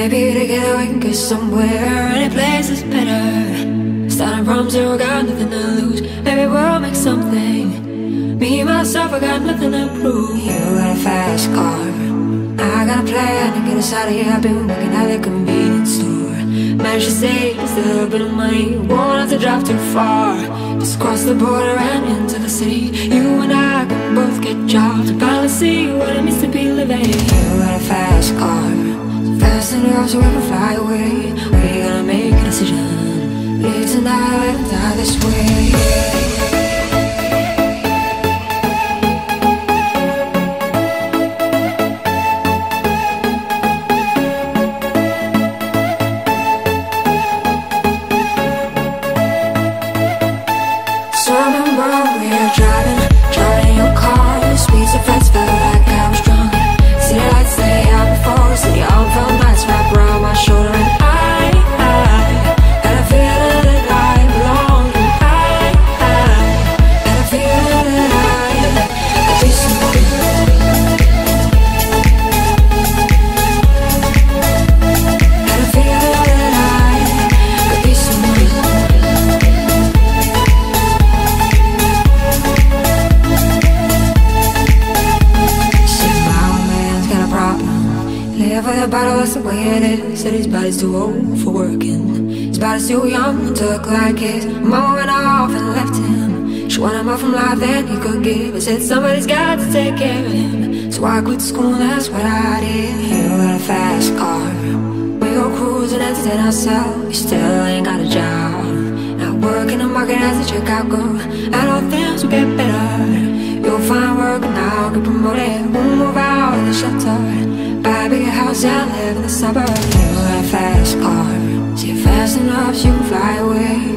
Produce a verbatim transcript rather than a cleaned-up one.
Maybe together we can get somewhere. Any place is better. Starting from zero, got nothing to lose. Maybe we'll make something. Me, myself, I got nothing to prove. You got a fast car, I got a plan to get us out of here. I've been working at the convenience store. Managed to save just a little bit of money. Won't have to drive too far. Just cross the border and into the city. You and I can both get jobs and finally see what it means to be living. You got a fast car, so fast enough so we can fly away. We're gonna make a decision. Live tonight and die this way. So I remember we were driving, driving in your car. The speed so fast, felt like I was drunk. City lights lay out before us, and your arm felt nice wrapped around my shoulder. And I, I had a feeling that I belonged. And I, I had a feeling that I could be something. Had a feeling that I could be something. Live with a bottle, that's the way it is. Said his body's too old for working. His body's too young to look like his. Mama went off and left him. She wanted more from life than he could give. I said somebody's got to take care of him. So I quit school and that's what I did. You got a fast car, we go cruising and entertain ourselves. You still ain't got a job. Now work in the market as a checkout girl. And all things will get better. You'll find work and I'll get promoted. We'll move out of the shelter, buy a bigger house and live in the suburbs. You got a fast car, so you're fast enough so you can fly away.